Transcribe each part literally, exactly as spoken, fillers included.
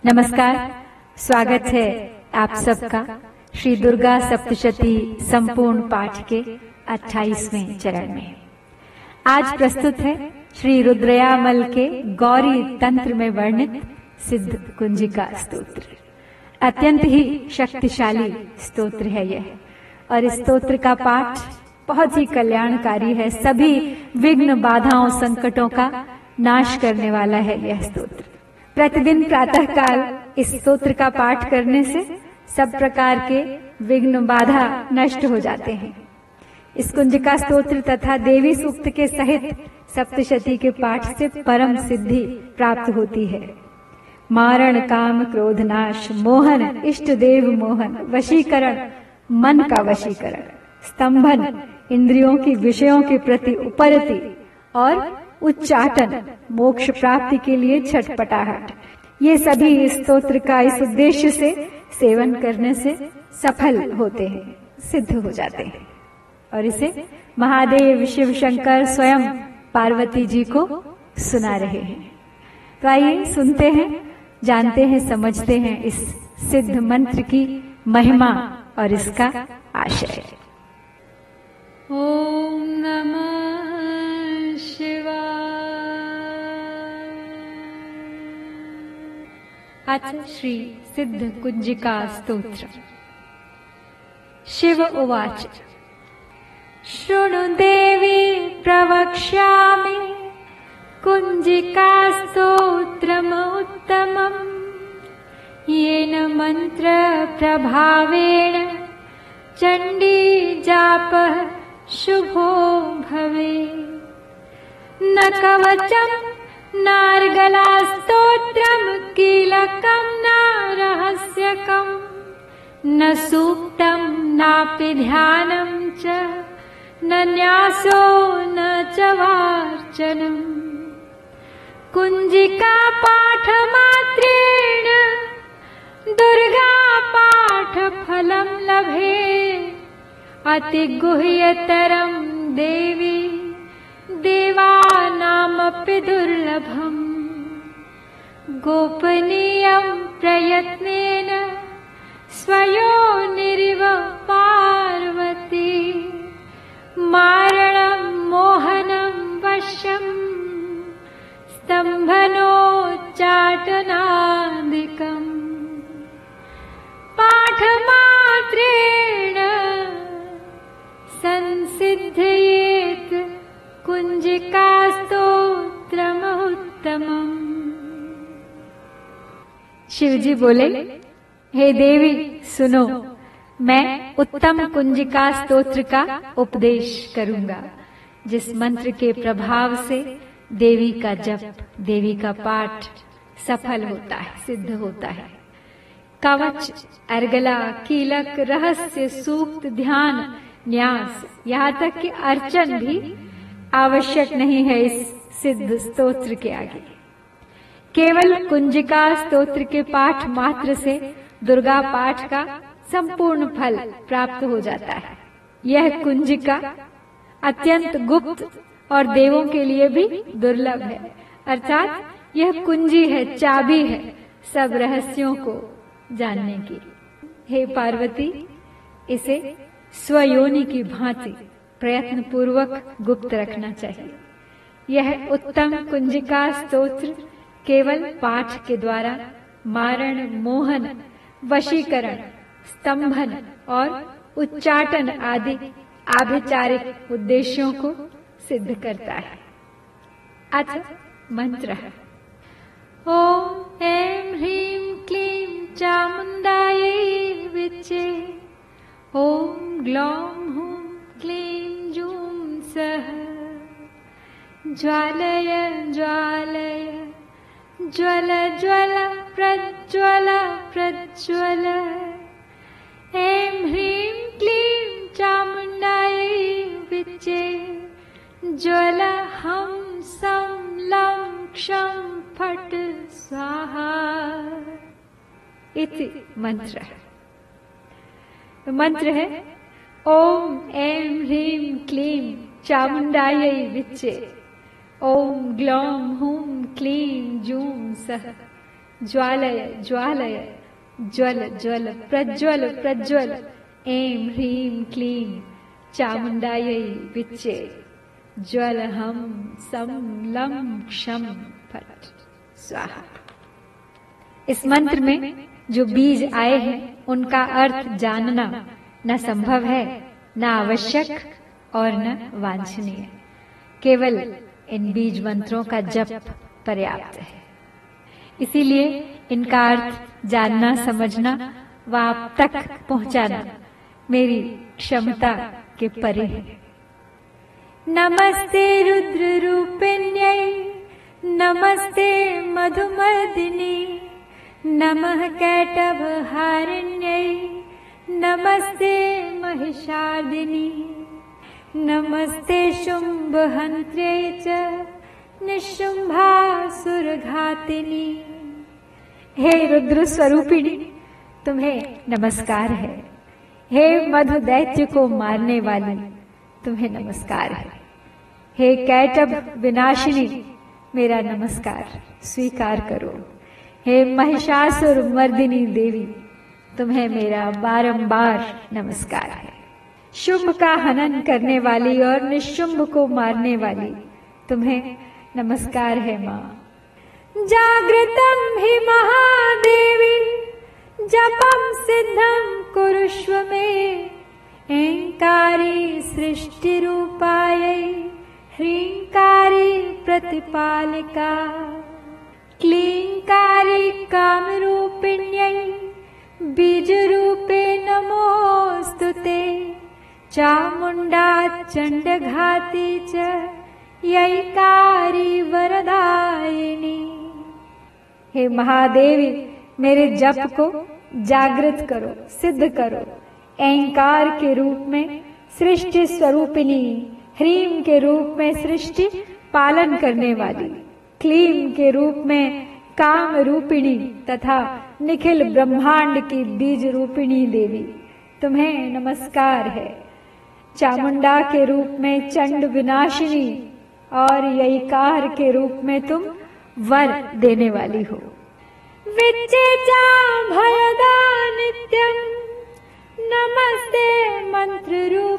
नमस्कार, स्वागत है आप सबका श्री दुर्गा सप्तशती संपूर्ण पाठ के अट्ठाईसवें चरण में। आज प्रस्तुत है श्री रुद्रयामल के गौरी तंत्र में वर्णित सिद्ध कुंजिका स्तोत्र। अत्यंत ही शक्तिशाली स्तोत्र है यह, और इस स्तोत्र का पाठ बहुत ही कल्याणकारी है। सभी विघ्न बाधाओं संकटों का नाश करने वाला है यह स्तोत्र। प्रतिदिन प्रातः काल इस स्तोत्र का पाठ करने से सब प्रकार के विघ्न बाधा नष्ट हो जाते हैं। इस कुंजिका स्तोत्र तथा देवी सूक्त के सहित सप्तशती के पाठ से परम सिद्धि प्राप्त होती है। मारण, काम, क्रोध नाश, मोहन, इष्ट देव मोहन, वशीकरण, मन का वशीकरण, स्तंभन, इंद्रियों की विषयों के प्रति उपरति और उच्चाटन, मोक्ष प्राप्ति के लिए छटपटाहट, ये सभी इस स्तोत्र का इस उद्देश्य से सेवन करने से सफल होते हैं, सिद्ध हो जाते हैं। और इसे महादेव शिव शंकर स्वयं पार्वती जी को सुना रहे हैं। तो आइए सुनते हैं, जानते हैं, समझते हैं इस सिद्ध मंत्र की महिमा और इसका आशय। ओम नमः शिवाय। अथ श्री सिद्ध कुंजिका स्तोत्र। शिव उवाच। शृणु देवी प्रवक्ष्यामि कुंजिका स्तोत्रम् उत्तमम्, येन मंत्र प्रभावेण चंडी जापः शुभो भवे। न कवचम् नार्गला स्तोत्रम् कीलकम् न रहस्यकम्, न सूक्तम् नापि ध्यानम् च, न न्यासो न च वार्चनम्। कुंजिका पाठ मात्रेण दुर्गा पाठ फलम् लभे, अति गुह्यतरम् देवी देवानामपि दुर्लभम्। गोपनीयम् प्रयत्नेन स्वयोनिरिव पार्वती, मारणम् मोहनम् वश्यम् स्तम्भनोच्चाटनादिकम्। पाठमात्रेण संसिद्धयेत् कुंजिका स्तोत्रम् उत्तमम्। शिवजी बोले, हे देवी सुनो, मैं उत्तम कुंजिका स्तोत्र का उपदेश करूंगा, जिस मंत्र के प्रभाव से देवी का जप, देवी का पाठ सफल होता है, सिद्ध होता है। कवच, अर्गला, कीलक, रहस्य, सूक्त, ध्यान, न्यास, यहाँ तक कि अर्चन भी आवश्यक नहीं है इस सिद्ध स्तोत्र के आगे। केवल कुंजिका स्तोत्र के पाठ मात्र से दुर्गा पाठ का संपूर्ण फल प्राप्त हो जाता है। यह कुंजिका अत्यंत गुप्त और देवों के लिए भी दुर्लभ है, अर्थात यह कुंजी है, चाबी है सब रहस्यों को जानने की। हे पार्वती, इसे स्वयोनि की भांति प्रयत्न पूर्वक गुप्त रखना चाहिए। यह उत्तम कुंजिका स्तोत्र केवल पाठ के द्वारा मारण, मोहन, वशीकरण, स्तंभन और उच्चाटन आदि आभिचारिक उद्देश्यों को सिद्ध करता है। अथ मंत्र। ओम ऐं ह्रीं क्लीं चामुंडायै विचे। ओम ग्लौं हूं क्लीं जूं सः। ज्वालय ज्वालय ज्वल ज्वल प्रज्वल प्रज्वल। ऐं ह्रीं क्लीं चामुंडायै विचे। ज्वल हं सं लं क्षं फट् स्वाहा। इति मंत्र। मंत्र है ओम ऐं ह्रीं क्लीं चामुंडायै विचे। ओम ग्लौं हूं क्लीं जूं सः। ज्वालय ज्वालय ज्वल ज्वल प्रज्वल प्रज्वल ऐं ह्रीं क्लीं चामुण्डायै विच्चे ज्वलहं सं लं क्षं फट् स्वाहा। इस मंत्र में जो बीज आए हैं उनका अर्थ जानना न संभव है, न आवश्यक और न वांछनीय। केवल इन बीज मंत्रों का जप पर्याप्त है। इसीलिए इनका अर्थ जानना, समझना व आप तक पहुंचाना मेरी क्षमता के परे है। नमस्ते रुद्र रूपिण्यै नमस्ते मधुमर्दिनी नमः कैटभहारिण्यै नमस्ते महिषार्दिनी नमस्ते शुम्भहन्त्र्यै च निशुम्भासुरघातिनी। हे रुद्र स्वरूपिणी, तुम्हें नमस्कार है। हे मधु दैत्य को मारने वाली, तुम्हें नमस्कार है। हे कैटभ विनाशिनी, मेरा नमस्कार स्वीकार करो। हे महिषासुर मर्दिनी देवी, तुम्हें मेरा बारंबार नमस्कार है। शुंभ का हनन करने वाली और निशुंभ को मारने वाली, तुम्हें नमस्कार है माँ। जागृतं हि महादेवी जपं सिद्धं कुरुष्व मे ऐंकारी सृष्टिरूपायै ह्रींकारी प्रतिपालिका क्लींकारी कामरूपिण्यै बीजरूपे नमोऽस्तुते चामुण्डा चण्डघाती च यैकारी वरदायिनी। हे महादेवी, मेरे जप को जागृत करो, सिद्ध करो। ऐंकार के रूप में सृष्टि स्वरूपिणी, ह्रीं के रूप में सृष्टि पालन करने वाली, क्लीं के रूप में काम रूपिणी तथा निखिल ब्रह्मांड की बीज रूपिणी देवी, तुम्हें नमस्कार है। चामुंडा के रूप में चंड विनाशिनी और यैकार के रूप में तुम वर देने वाली हो। विच्चे चाभयदा नित्यं नमस्ते मंत्र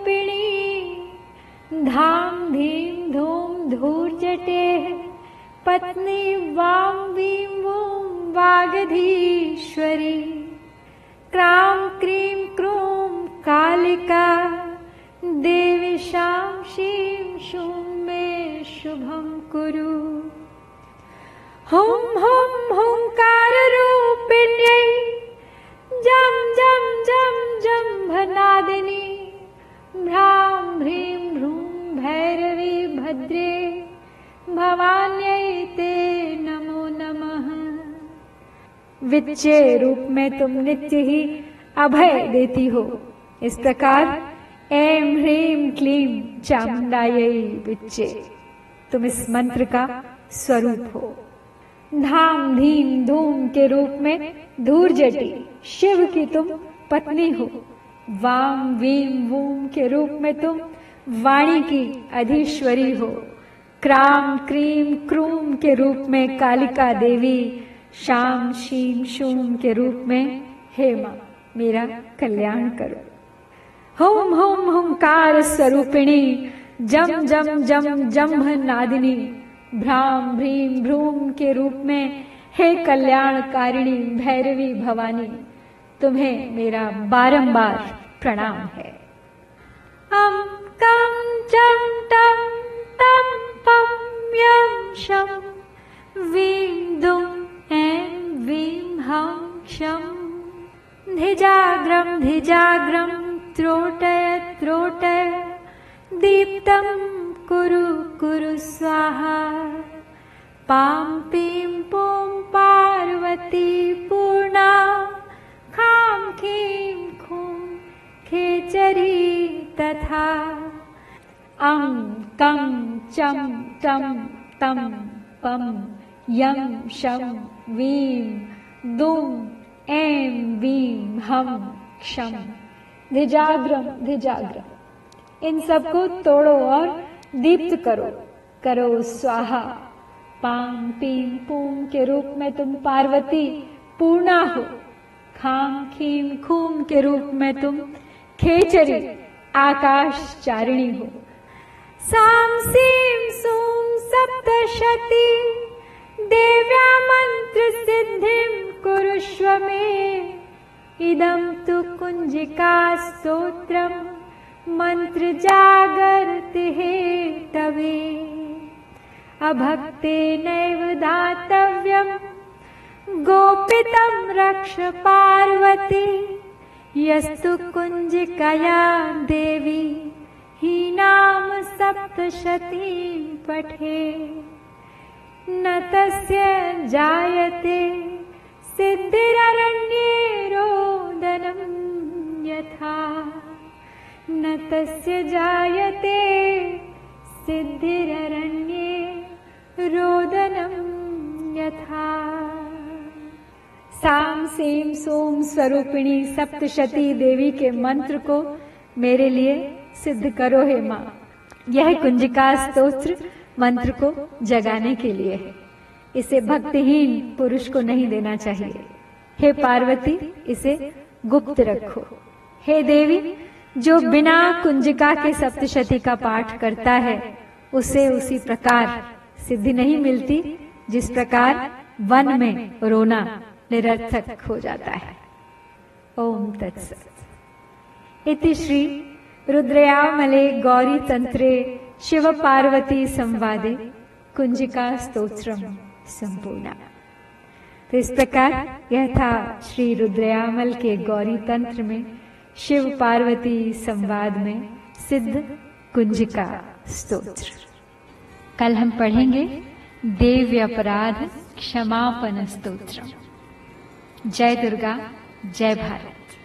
रूपिणी धाम धीम धूम धूर्जटे पत्नी वाम वीं वूं वागधीश्वरी क्रां क्रीं क्रूं कालिका देवी शां शीं शूं मे शुभं कुरु। हुं हुं हुंकार रूपिण्यै जं जं जं जम्भनादिनी भ्रां भ्रीं भ्रूं भैरवी भद्रे भवान्यै ते नमो नमः। विच्चे रूप में तुम नित्य ही अभय देती हो। इस प्रकार ऐं ह्रीं क्लीं चामुंडायै विच्चे, तुम इस मंत्र का स्वरूप हो। धाम धीम धूम के रूप में धूर्जटी, शिव की तुम पत्नी हो। वाम वीम वूम के रूप में तुम वाणी की अधीश्वरी हो। क्राम क्रीम क्रूम के रूप में कालिका देवी, शाम शीम शूम के रूप में हे मां मेरा कल्याण करो। हुम हुम हुंकार स्वरूपिणी जम जम जम जम्भ नादिनी भ्राम भ्रीम भ्रूम के रूप में हे कल्याणकारिणी भैरवी भवानी, तुम्हें मेरा बारंबार प्रणाम है। अम कम चम टम तम पम यम शम वीं दुम ऐं वीं हं क्षम धिजाग्रम धिजाग्रम त्रोटय त्रोटय दीप्तं कुरु कुरु स्वाहा। पां पीं पों पार्वती पूर्णा खां खीं खूं खेचरी तथा अं कं चम टम तम पम यं शं वीं दुम ऐं वीं हं क्षम धिजाग्रम धिजाग्रम। इन सबको तोड़ो और दीप्त करो, करो स्वाहा। पाम पीम पूम के रूप में तुम पार्वती पूर्णा हो। खाम खीम खूम के रूप में तुम खेचरी आकाश चारिणी हो। साम सीम सूम सप्तशती देव्या मंत्र सिद्धिम कुरुष्व मे। इदं तु कुंजिका स्तोत्रम मंत्र जागर्ति हे तवे। अभक्ते नैव दातव्यम गोपितं रक्ष पार्वती। यस्तु कुंजिकया देवी हीनाम सप्तशतीं पठे। न तस्य जायते सिद्धिररण्ये रोदनं यथा। न तस्य जायते सिद्धिररण्ये रोदनं यथा। साम सीम सोम स्वरूपिणी सप्तशती देवी के मंत्र को मेरे लिए सिद्ध करो हे माँ। यह कुंजिका स्तोत्र मंत्र को जगाने के लिए है। इसे भक्तिहीन पुरुष को नहीं देना चाहिए। हे पार्वती, इसे गुप्त रखो। हे देवी, जो बिना कुंजिका के सप्तशती का पाठ करता है उसे उसी प्रकार सिद्धि नहीं मिलती जिस प्रकार वन में रोना निरर्थक हो जाता है। ओम तत्सत। इति श्री रुद्रयामले गौरी तंत्रे शिव पार्वती संवादे कुंजिका स्तोत्रम संपूर्णा। तो इस प्रकार यह था श्री रुद्रयामल के गौरी तंत्र में शिव पार्वती संवाद में सिद्ध कुंजिका स्तोत्र। कल हम पढ़ेंगे देव्य अपराध क्षमापन स्तोत्र। जय दुर्गा, जय भारत।